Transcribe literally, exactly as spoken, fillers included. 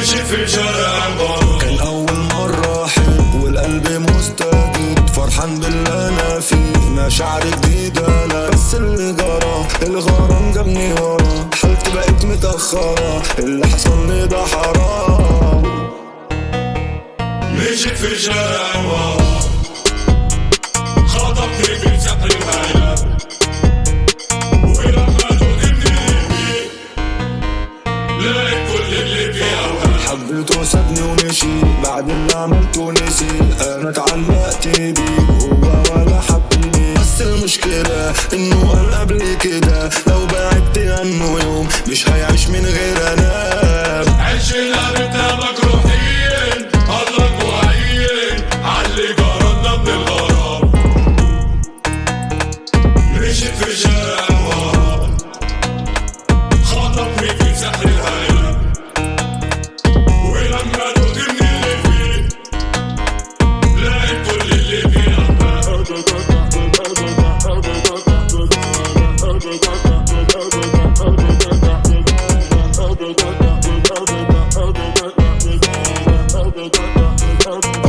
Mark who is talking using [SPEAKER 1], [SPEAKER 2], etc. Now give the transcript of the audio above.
[SPEAKER 1] مشيت في شارع الغرام،
[SPEAKER 2] كان أول مرة أحب والقلب مستجد، فرحان باللي أنا فيه، مشاعر جديدة أنا بس اللي جرى الغرام جابني ورا، حالتي بقت متأخرة، اللي حصل لي ده حرام.
[SPEAKER 1] مشيت في شارع الغرام، خطفني في سحر الخيال، ولما تغني فيه لقيت كل اللي فيه أوهام.
[SPEAKER 2] حبيته وسابني ومشي بعد اللي عملته نسي، انا اتعلقت بيه هو ولا حبني، بس المشكلة انه قال قبل كده لو بعدت عنه يوم مش هيعيش من غير انا.
[SPEAKER 1] عشنا بيتنا مجروحين الله مهين عاللي جرالنا من الغرام. مشيت في شارع الغرام، خطفني في سحر الخيال، ولما تغني اللي فيه لقيت كل اللي فيه أحباب.